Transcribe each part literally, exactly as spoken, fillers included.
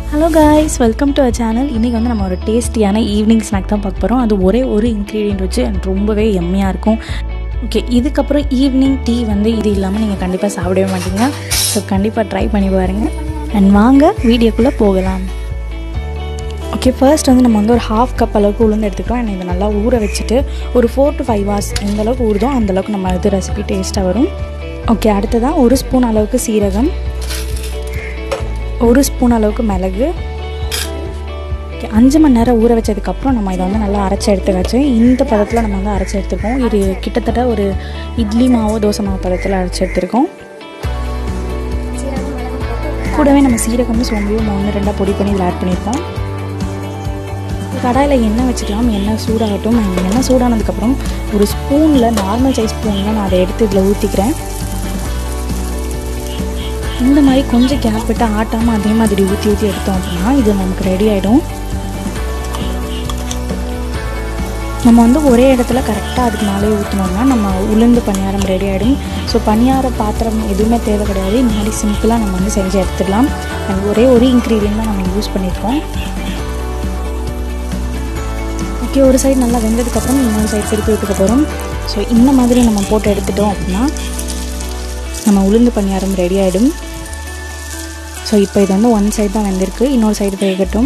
Hello guys, welcome to our channel. இன்றைக்கி வந்து நம்ம ஒரு டேஸ்டியான ஈவினிங் ஸ்நாக் தான் பார்க்க போகிறோம். அது ஒரே ஒரு இன்க்ரீடியன்ட் வச்சு ரொம்பவே எம்மியாக இருக்கும். ஓகே, இதுக்கப்புறம் ஈவினிங் டீ வந்து இது இல்லாமல் நீங்கள் கண்டிப்பாக சாப்பிடவே மாட்டீங்க. ஸோ கண்டிப்பாக ட்ரை பண்ணி பாருங்கள். அண்ட் வாங்க வீடியோக்குள்ளே போகலாம். ஓகே, ஃபர்ஸ்ட் வந்து நம்ம வந்து ஒரு ஹாஃப் கப் அளவுக்கு உளுந்து எடுத்துக்கலாம். அண்ட் இதை நல்லா ஊற வச்சுட்டு ஒரு ஃபோர் டு ஃபைவ் ஹவர்ஸ் எந்த அளவுக்கு ஊறுதோ அந்தளவுக்கு நம்ம இது ரெசிபி டேஸ்ட்டாக வரும். ஓகே, அடுத்ததான் ஒரு ஸ்பூன் அளவுக்கு சீரகம், ஒரு ஸ்பூன் அளவுக்கு மிளகு. ஓகே, அஞ்சு மணி நேரம் ஊற வச்சதுக்கப்புறம் நம்ம இதை வந்து நல்லா அரைச்சி எடுத்துக்காச்சு. இந்த பதத்தில் நம்ம வந்து அரைச்சி எடுத்துருக்கோம். இது கிட்டத்தட்ட ஒரு இட்லி மாவு தோசை மாவு பதத்தில் அரைச்சி எடுத்துருக்கோம். கூடவே நம்ம சீரகமும் சோம்பையும் ஒன்று ரெண்டாக பொடி பண்ணி இதில் ஆட் பண்ணியிருக்கோம். கடாயில் எண்ணெய் வச்சுக்கலாம். எண்ணெய் சூடாகட்டும். எண்ணெய் சூடானதுக்கப்புறம் ஒரு ஸ்பூனில் நார்மல் சைஸ் ஸ்பூனில் நான் அதை எடுத்து இதில் ஊற்றிக்கிறேன். இந்த மாதிரி கொஞ்சம் கேப் விட்டு ஆட்டாமல் அதே மாதிரி ஊற்றி ஊற்றி எடுத்தோம் அப்படின்னா இது நமக்கு ரெடி ஆகிடும். நம்ம வந்து ஒரே இடத்துல கரெக்டாக அதுக்கு மேலே ஊற்றினோம்னா நம்ம உளுந்து பணியாரம் ரெடி ஆகிடும். ஸோ பணியார பாத்திரம் எதுவுமே தேவை கிடையாது. இந்த மாதிரி சிம்பிளாக நம்ம வந்து செஞ்சு எடுத்துடலாம். அண்ட் ஒரே ஒரு இன்க்ரீடியன்ட் தான் நம்ம யூஸ் பண்ணியிருக்கோம். ஓகே, ஒரு சைடு நல்லா வெந்ததுக்கப்புறம் இன்னொரு சைடு திருப்பி விட்டுக்க போகிறோம். ஸோ இந்த மாதிரி நம்ம போட்டு எடுத்துட்டோம் அப்படின்னா நம்ம உளுந்து பணியாரம் ரெடி ஆகிடும். ஸோ இப்போ இது வந்து ஒன் சைடு தான் வெந்திருக்கு, இன்னொரு சைடு வேகட்டும்.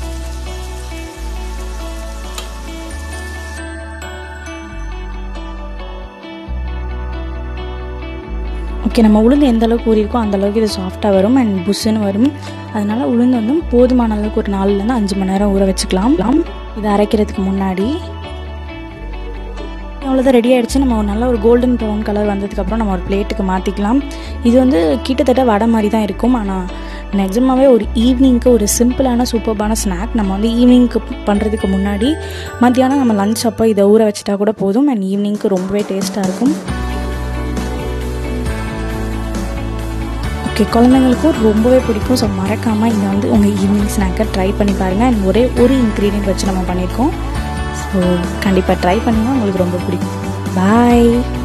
ஓகே, நம்ம உளுந்து எந்த அளவுக்கு ஊறியிருக்கோ அந்தளவுக்கு இது சாஃப்டாக வரும் அண்ட் புஷ்ஷுன்னு வரும். அதனால் உளுந்து வந்து போதுமான அளவுக்கு ஒரு நாலுலேருந்து அஞ்சு மணி நேரம் ஊற வச்சுக்கலாம். இதை அரைக்கிறதுக்கு முன்னாடி அவ்வளோதான் ரெடி ஆகிடுச்சு. நம்ம ஒரு நல்ல ஒரு கோல்டன் ப்ரௌன் கலர் வந்ததுக்கப்புறம் நம்ம ஒரு பிளேட்டுக்கு மாற்றிக்கலாம். இது வந்து கிட்டத்தட்ட வடை மாதிரி தான் இருக்கும். ஆனால் நிஜமாகவே ஒரு ஈவினிங்க்கு ஒரு சிம்பிளான சூப்பர்பான ஸ்நாக். நம்ம வந்து ஈவினிங்க்கு பண்ணுறதுக்கு முன்னாடி மத்தியானம் நம்ம லஞ்ச் அப்போ இதை ஊற வச்சுட்டா கூட போதும். அண்ட் ஈவினிங்க்கு ரொம்பவே டேஸ்ட்டாக இருக்கும். ஓகே, குழந்தைங்களுக்கும் ரொம்பவே பிடிக்கும். ஸோ மறக்காமல் இதை வந்து உங்கள் ஈவினிங் ஸ்நாக்கை ட்ரை பண்ணி பாருங்கள். அண்ட் ஒரே ஒரு இன்க்ரீடியன்ட் வச்சு நம்ம பண்ணியிருக்கோம். ஸோ கண்டிப்பாக ட்ரை பண்ணிங்கன்னா உங்களுக்கு ரொம்ப பிடிக்கும். பாய்.